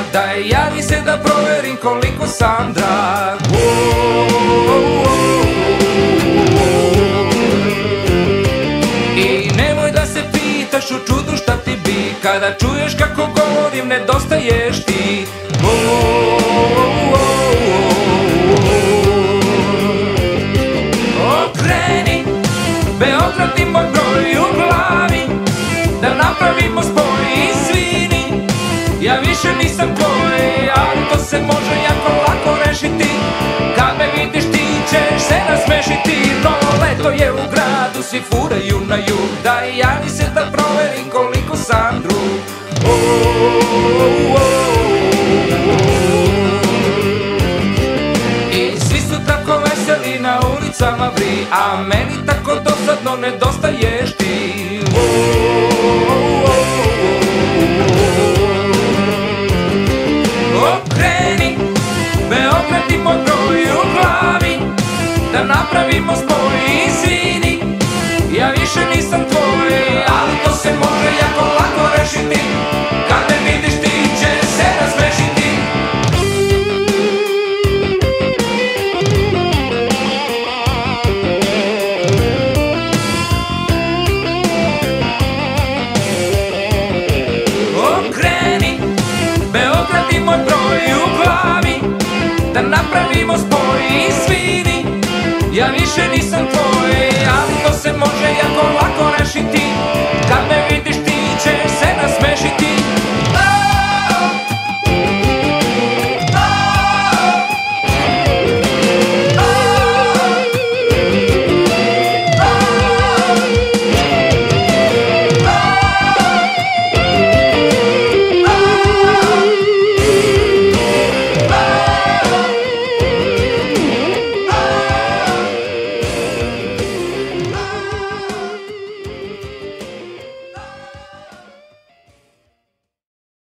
Daj javi se da proverim koliko sam drag. I nemoj da se pitaš u čudu šta ti bi kada čuješ kako govorim nedostaješ ti. Okreni, Beograd i moj broj u glavi, da napravimo spoj, izvini, ja više nisam tvoj, ali to se može jako lako rešiti. Kad me vidiš ti ćeš se nasmešiti. Novo leto je u gradu, svi furaju na jug, daj javi se da proverim koliko sam drug. I svi su tako veseli, na ulicama vri, a meni tako dosadno nedostaješ ti. Okreni, Beograd i moj broj u glavi, da napravimo spoj, izvini, ja više nisam tvoj, ali to se može jako lako rešiti. Kad me vidiš ti ćeš se razmešiti. Okreni, Beograd i moj broj u glavi, da napravimo spoj, izvini, ja više nisam tvoj.